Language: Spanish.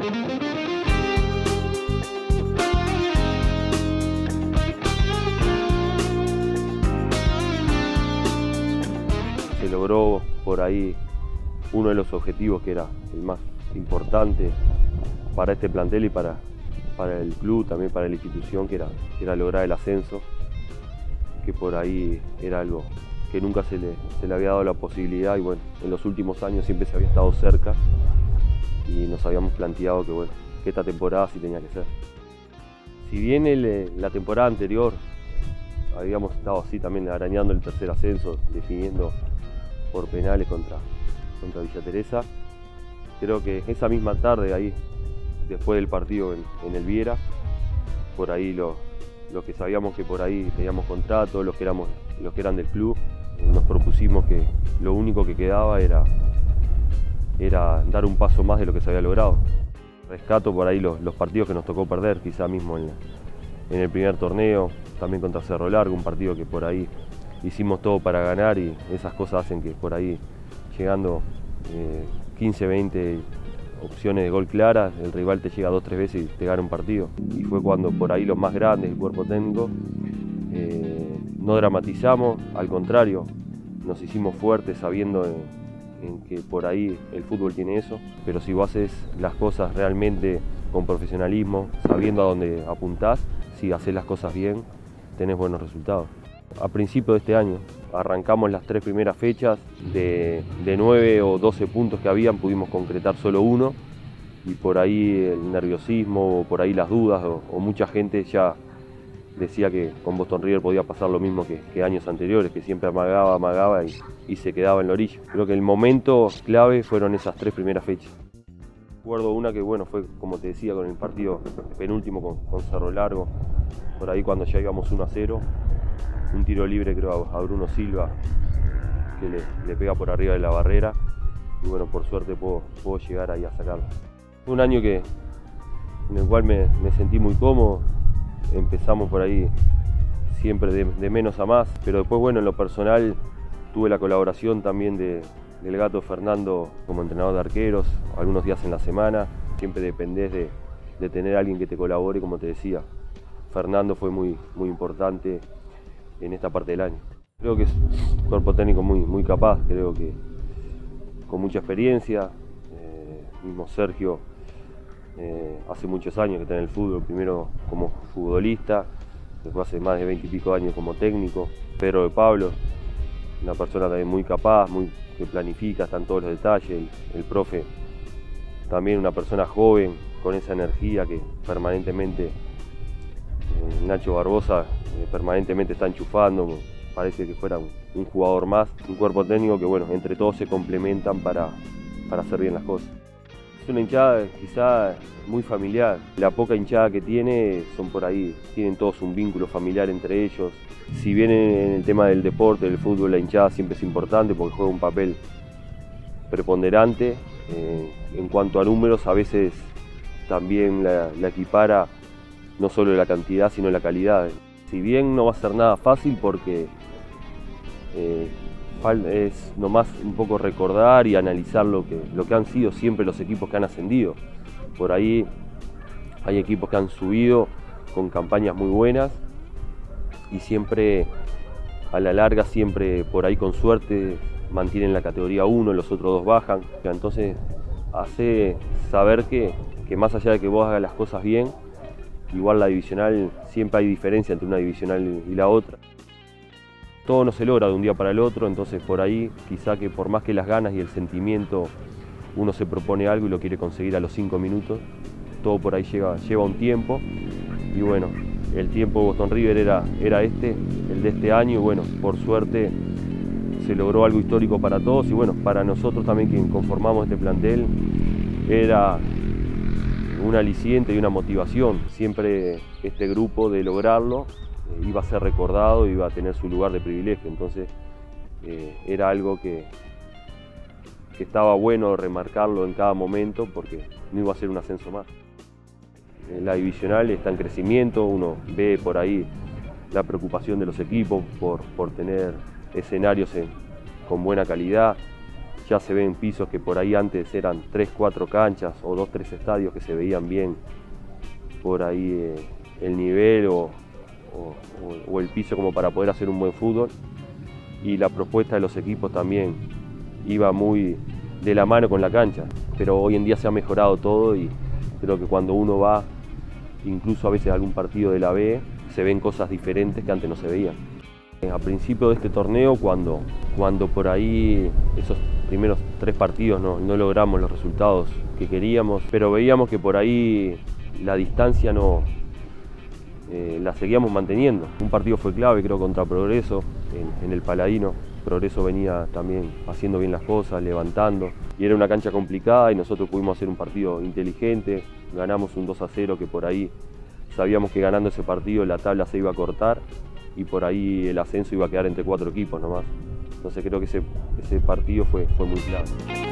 Se logró por ahí uno de los objetivos que era el más importante para este plantel y para el club, también para la institución, que era lograr el ascenso, que por ahí era algo que nunca se le había dado la posibilidad, y bueno, en los últimos años siempre se había estado cerca y nos habíamos planteado que, bueno, que esta temporada sí tenía que ser. Si bien la temporada anterior habíamos estado así también arañando el tercer ascenso, definiendo por penales contra Villa Teresa, creo que esa misma tarde ahí, después del partido en el Viera, por ahí los que sabíamos que por ahí teníamos contrato, los que eran del club, nos propusimos que lo único que quedaba era dar un paso más de lo que se había logrado. Rescato por ahí los partidos que nos tocó perder, quizá mismo en el primer torneo, también contra Cerro Largo, un partido que por ahí hicimos todo para ganar, y esas cosas hacen que por ahí, llegando 15, 20 opciones de gol claras, el rival te llega 2 o 3 veces y te gana un partido. Y fue cuando por ahí los más grandes, el cuerpo técnico, no dramatizamos, al contrario, nos hicimos fuertes sabiendo en que por ahí el fútbol tiene eso, pero si vos haces las cosas realmente con profesionalismo, sabiendo a dónde apuntás, si haces las cosas bien, tenés buenos resultados. A principio de este año arrancamos las 3 primeras fechas, de 9 o 12 puntos que habían pudimos concretar solo 1, y por ahí el nerviosismo, o por ahí las dudas, o mucha gente ya decía que con Boston River podía pasar lo mismo que años anteriores, que siempre amagaba y se quedaba en la orilla. Creo que el momento clave fueron esas 3 primeras fechas. Recuerdo una que, bueno, fue como te decía, con el partido penúltimo con Cerro Largo, por ahí cuando ya íbamos 1-0, un tiro libre creo a Bruno Silva, que le pega por arriba de la barrera, y bueno, por suerte puedo llegar ahí a sacarlo. Fue un año en el cual me sentí muy cómodo. Empezamos por ahí siempre de menos a más, pero después, bueno, en lo personal tuve la colaboración también del Gato Fernando como entrenador de arqueros, algunos días en la semana. Siempre dependés de tener a alguien que te colabore, como te decía. Fernando fue muy importante en esta parte del año. Creo que es un cuerpo técnico muy capaz, creo que con mucha experiencia. Mismo Sergio, hace muchos años que está en el fútbol, primero como futbolista, después hace más de 20 y pico años como técnico. Pedro de Pablo, una persona también muy capaz, que planifica, está en todos los detalles. El profe, también una persona joven, con esa energía que permanentemente, Nacho Barbosa, permanentemente está enchufando, parece que fuera un jugador más, un cuerpo técnico que, bueno, entre todos se complementan para hacer bien las cosas. Es una hinchada quizá muy familiar. La poca hinchada que tiene son por ahí, tienen todos un vínculo familiar entre ellos. Si bien en el tema del deporte, del fútbol, la hinchada siempre es importante porque juega un papel preponderante, en cuanto a números a veces también la equipara no solo la cantidad sino la calidad. Si bien no va a ser nada fácil porque es nomás un poco recordar y analizar lo que han sido siempre los equipos que han ascendido. Por ahí hay equipos que han subido con campañas muy buenas y siempre, a la larga, siempre por ahí con suerte mantienen la categoría 1, los otros 2 bajan. Entonces hace saber que más allá de que vos hagas las cosas bien, igual la divisional, siempre hay diferencia entre una divisional y la otra. Todo no se logra de un día para el otro, entonces por ahí quizá que por más que las ganas y el sentimiento uno se propone algo y lo quiere conseguir a los 5 minutos, todo por ahí lleva un tiempo. Y bueno, el tiempo de Boston River era el de este año, y bueno, por suerte se logró algo histórico para todos, y bueno, para nosotros también, quien conformamos este plantel, era un aliciente y una motivación. Siempre este grupo, de lograrlo, iba a ser recordado, iba a tener su lugar de privilegio. Entonces era algo que estaba bueno remarcarlo en cada momento, porque no iba a ser un ascenso más. La divisional está en crecimiento, uno ve por ahí la preocupación de los equipos por tener escenarios con buena calidad. ya se ven pisos que por ahí antes eran 3, 4 canchas o 2, 3 estadios que se veían bien por ahí el nivel o el piso como para poder hacer un buen fútbol. Y la propuesta de los equipos también iba muy de la mano con la cancha, pero hoy en día se ha mejorado todo y creo que cuando uno va, incluso a veces a algún partido de la B, se ven cosas diferentes que antes no se veían. A principio de este torneo, cuando por ahí esos primeros 3 partidos no logramos los resultados que queríamos, pero veíamos que por ahí la distancia la seguíamos manteniendo. Un partido fue clave, creo, contra Progreso, en el Paladino. Progreso venía también haciendo bien las cosas, levantando, y era una cancha complicada y nosotros pudimos hacer un partido inteligente, ganamos un 2-0 que por ahí sabíamos que ganando ese partido la tabla se iba a cortar y por ahí el ascenso iba a quedar entre 4 equipos nomás. Entonces creo que ese partido fue muy clave.